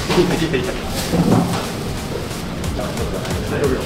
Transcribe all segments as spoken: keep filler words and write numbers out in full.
丈夫よ。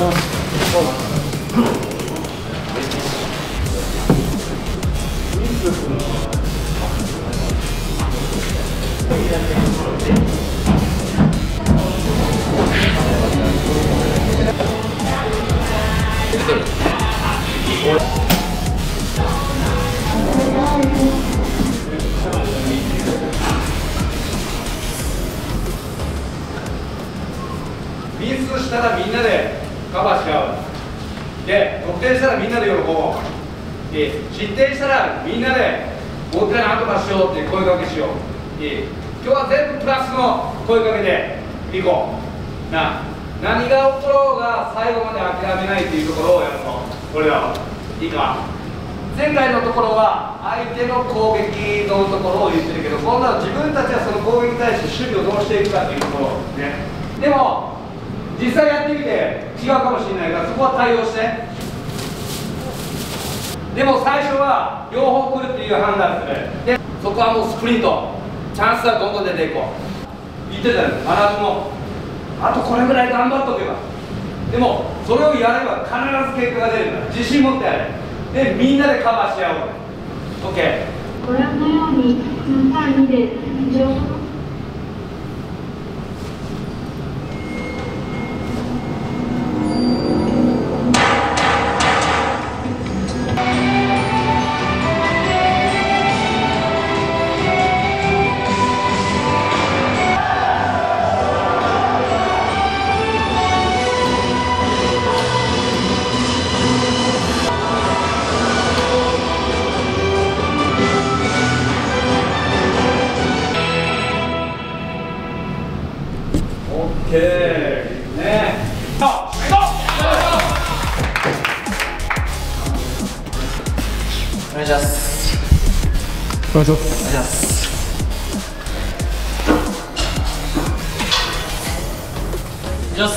ミスしたらみんなでカバーし合う。で、得点したらみんなで喜ぼう。いい。失点したらみんなでもう一回なんとかしようっていう声かけしよう。いい。今日は全部プラスの声かけでいこう。な、何が起ころうが最後まで諦めないっていうところをやるの。これらは。いいか。前回のところは相手の攻撃のところを言ってるけど、今度は自分たちはその攻撃に対して守備をどうしていくかっていうところね。でも実際やってみて違うかもしれないから、そこは対応して。でも最初は両方来るっていう判断する。でそこはもうスプリント、チャンスはどんどん出ていこう。言ってたよ、真夏もあとこれぐらい頑張っとけば。でもそれをやれば必ず結果が出るから、自信持ってやれ。でみんなでカバーし合おう。 OK。 ご覧のようにさんたいにで以上。 オッケーね。さあ、行こお願いします。 お願いします。 お願いします。お願いします。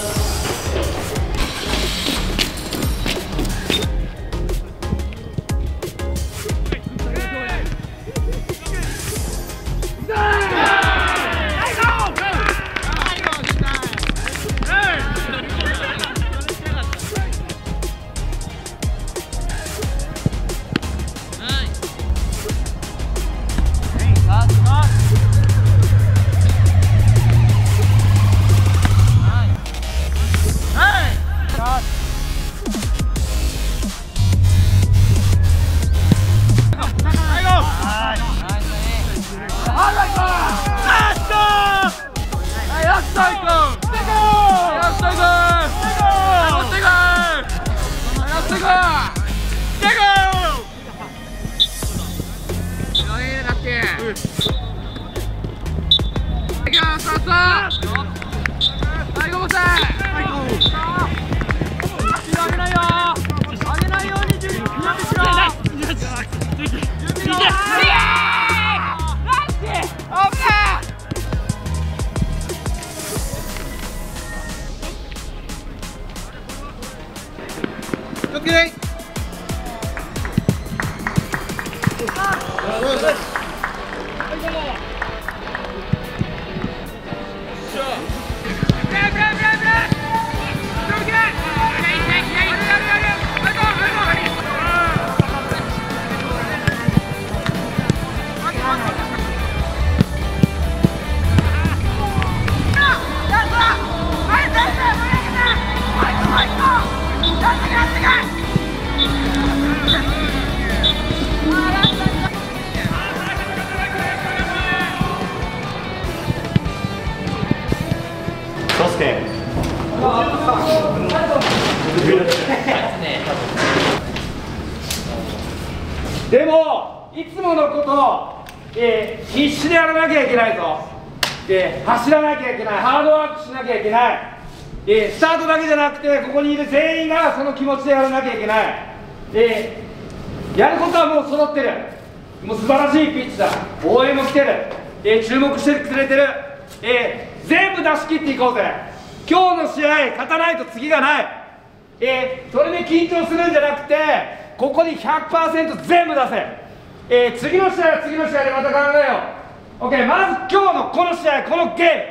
でもいつものことを、えー、必死でやらなきゃいけないぞ。で走らなきゃいけない、ハードワークしなきゃいけない、えー、スタートだけじゃなくてここにいる全員がその気持ちでやらなきゃいけない、えー、やることはもう揃ってる。もう素晴らしいピッチだ。応援も来てる、えー、注目してくれてる、えー、全部出し切っていこうぜ。今日の試合勝たないと次がない、えー、それで緊張するんじゃなくてここに ひゃくパーセント 全部出せ、えー、次の試合は次の試合でまた考えよう。 OK。 まず今日のこの試合、このゲーム、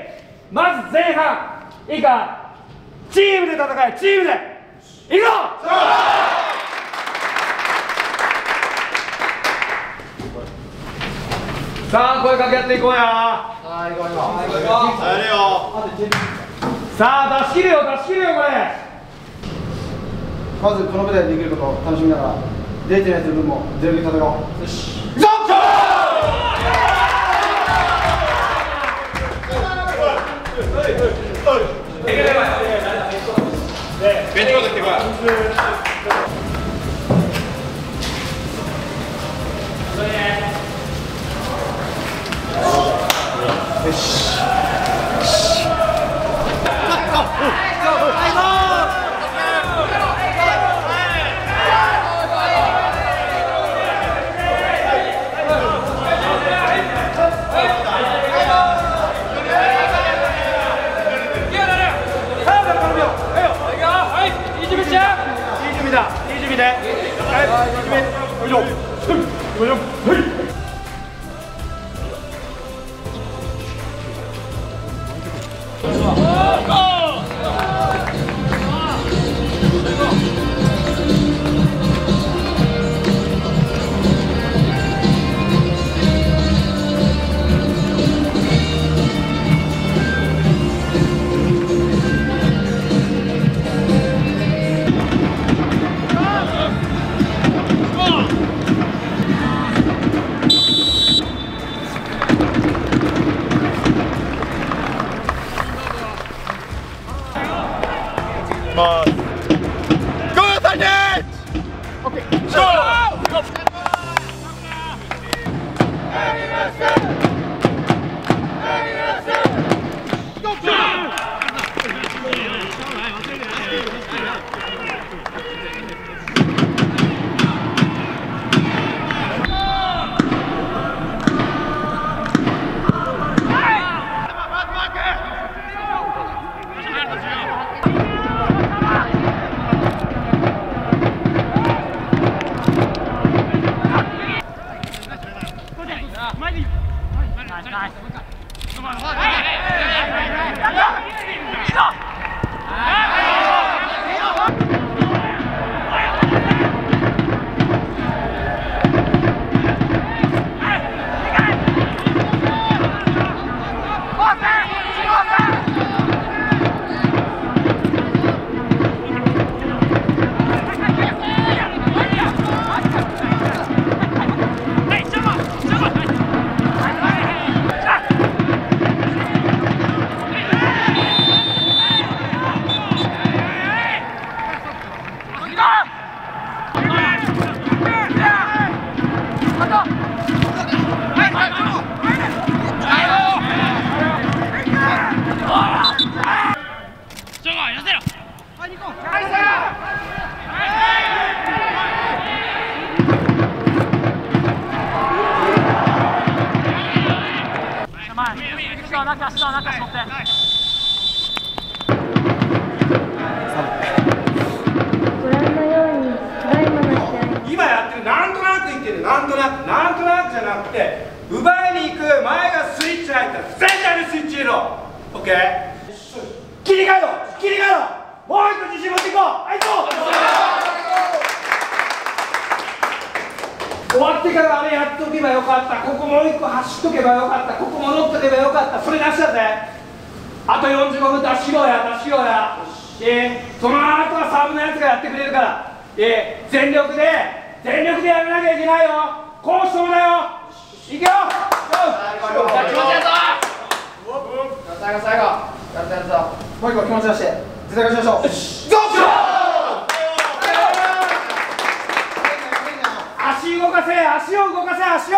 まず前半いいか、チームで戦え、チームでいくぞ。さあ声かけ合っていこうや。さあ行こう行こう行こう。やれよ。さあ出し切れよ、出し切れよこれ。 まずこの舞台でできることを楽しみながら、できてないやつの分も全力で戦おう。よし。行くぞ。 ベティコ来てこい。よし。 今やってるなんとなく言ってる、なんとなくなんとなくじゃなくて、奪いに行く前がスイッチ入ったら全体でスイッチ入れろ。 OK、 切り替えろ切り替えろ。もう一個自信持っていこう。はい行こう。終わってからあれやっとけばよかった、ここもう一個走っとけばよかった、ここ戻っとけばよかった、それ出したぜ。あとよんじゅうごふん出しろや出しろや。えー、その後はサーブのやつがやってくれるから、えー、全力で全力でやらなきゃいけないよ。こうしてもだよ。いくよ。気持ちやるぞ。最後最後やったやつだ。もう一個気持ち出して絶対勝ちましょう。よしゴー。足動かせ、足を動かせ、足を。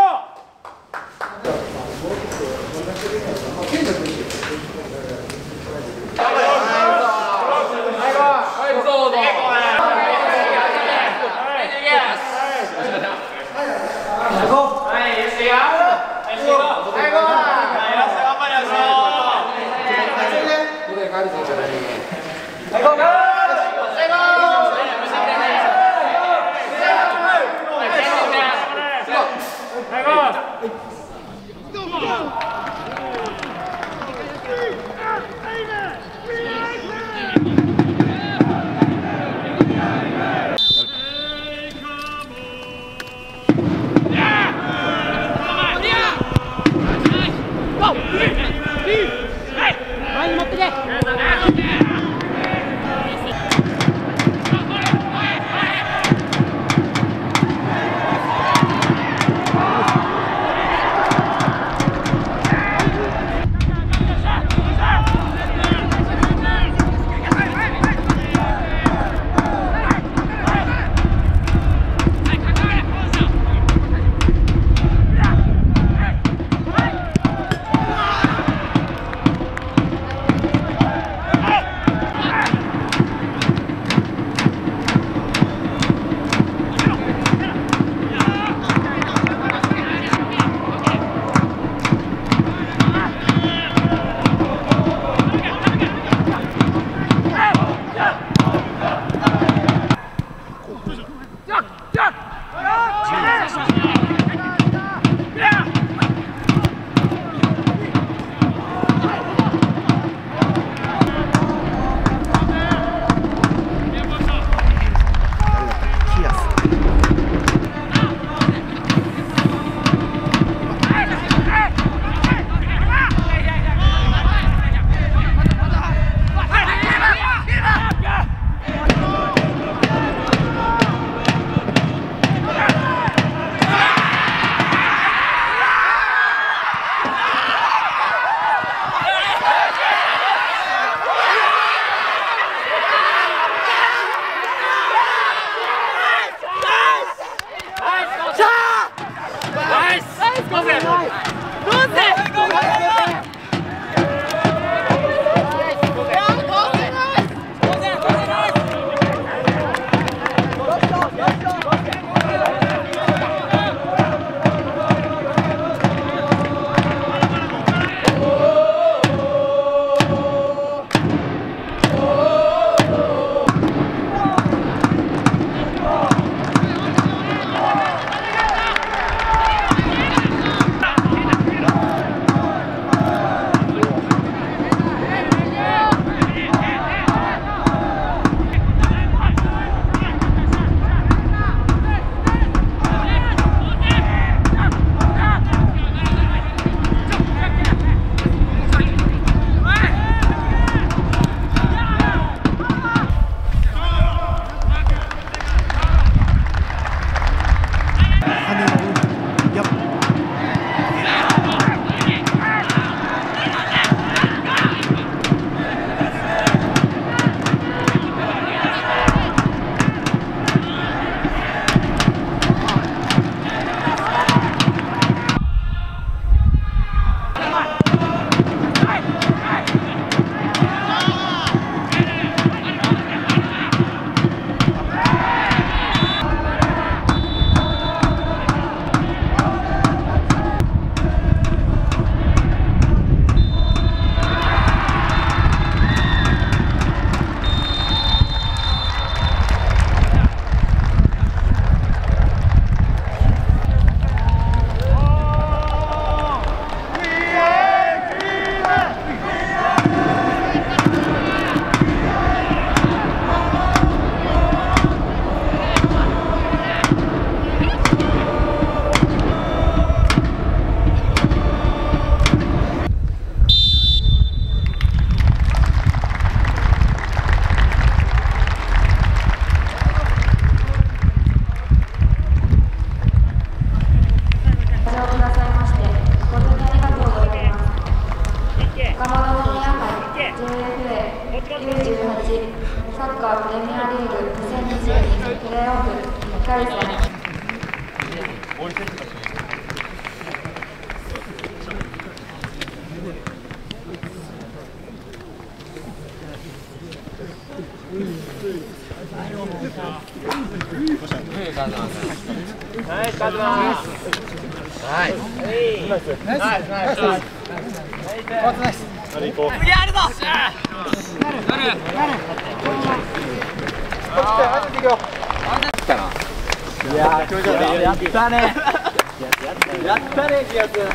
いやー、やったね。やったね、気圧。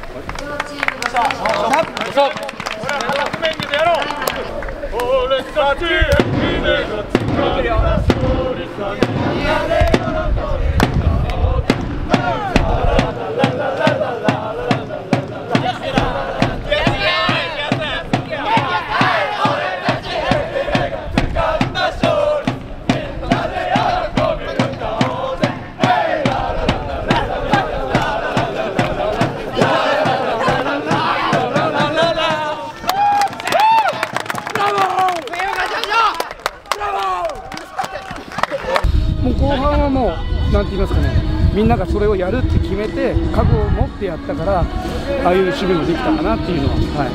もう後半はもうなんて言いますかね、みんながそれをやるって決めて覚悟を持ってやったから、ああいう守備もできたかなっていうのは、はい。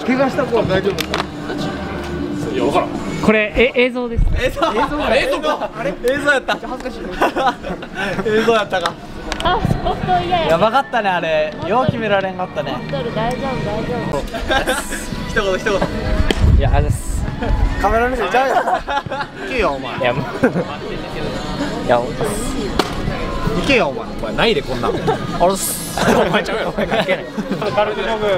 怪我した子は大丈夫ですか？いや、分からん。これえ映像です。映像映像か映像かあれ映像やった。恥ずかしい。映像やったか。 あ、本当嫌や。 やばかったね、あれ。よう決められんかったね。 持っとる、大丈夫、大丈夫。 一言一言。いや、あれです。 カメラ目線ちゃうよ。 行けよ、お前。いや、もう。いや、行けよ、お前。お前、ないで、こんなん。あれっす。お前ちゃうよ。お前関係ない。軽く飲む。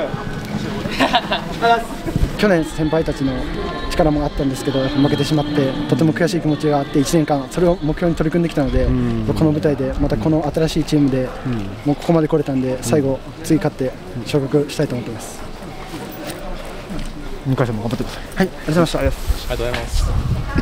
去年先輩たちの力もあったんですけど、負けてしまってとても悔しい気持ちがあって、いちねんかんそれを目標に取り組んできたので、この舞台でまたこの新しいチームでもうここまで来れたんで、最後次勝って昇格したいと思っています。向井さんも頑張ってください。はい、ありがとうございました。 ありがとうございます。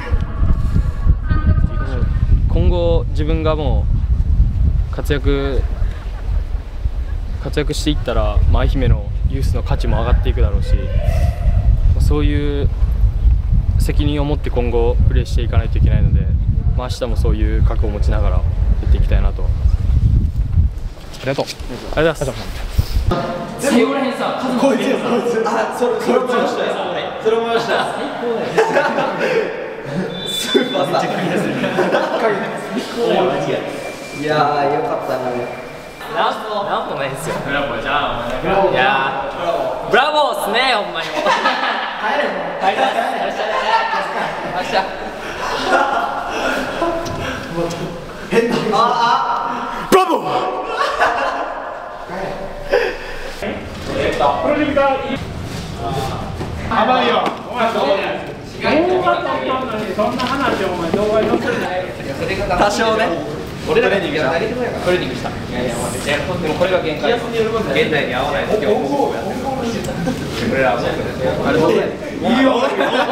今後自分がもう活躍活躍していったら、まあ、愛媛のユースの価値も上がっていくだろうし、そういう責任を持って今後プレーしていかないといけないので、まあ、明日もそういう覚悟を持ちながらやっていきたいなと。ありがとう。ありがとうございます。 最後らへんさ、数こいつよ、こいつ。あ、それ、それ思いましたよ。それ思いました。最高だよ。スーパースター。いやー、よかったな。なんも、なんもないですよ。ブラボーじゃあ、いやー、ブラボーっすね、ほんまに。帰れ。帰れ。明日。変な。ああ。ブラボー。 プロジェクター甘いよ。お前動画撮ったのにそんな話をお前動画に載せるない。 多少ね。俺らトレーニングした。トレーニングした。いやいや、でもこれが限界。現代に合わないです。今日も俺らはそうですよ。いいよ。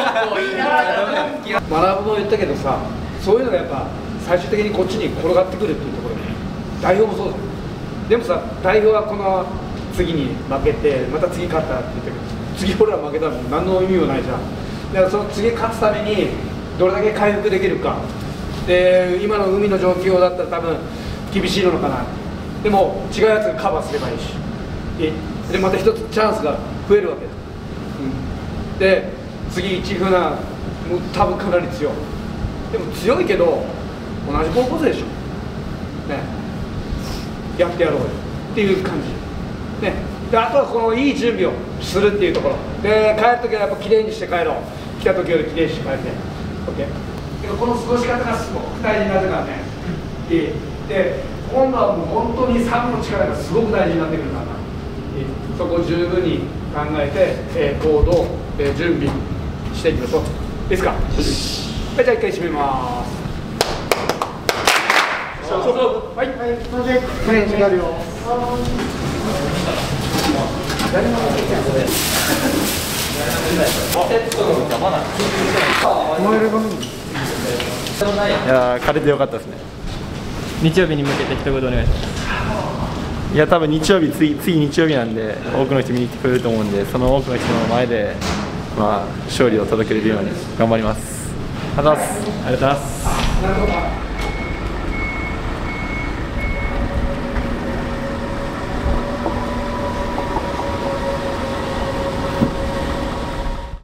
学ぶも言ったけどさ、そういうのがやっぱ最終的にこっちに転がってくるっていうところで、代表もそうだよ。でもさ、代表はこの次に負けてまた次勝ったって言ったけど、次俺ら負けたらもう何の意味もないじゃん。だからその次勝つためにどれだけ回復できるかで、今の海の状況だったら多分厳しいのかな。でも違うやつがカバーすればいいし、でまた一つチャンスが増えるわけだ、うん、で次市船も多分かなり強い。でも強いけど同じ高校生でしょね、やってやろうよっていう感じね。であとはこのいい準備をするっていうところで、帰るときはやっぱきれいにして帰ろう。来たときよりきれいにして帰って OK。 この過ごし方がすごく大事になってからね。で今度はもう本当にサブの力がすごく大事になってくるからな。そこを十分に考えて、えー、行動、えー、準備していきましょう。いいですか。はい、じゃあ一回締めます。そうそう、はい、はい、プロジェクトプレイになるよ。 いやー、勝ててよかったですね。 日曜日に向けて一言お願いします。 いや、多分日曜日、次、次日曜日なんで、多くの人見に来てくれると思うんで、その多くの人の前で、まあ、勝利を届けれるように頑張ります。 ありがとうございます。 なんとか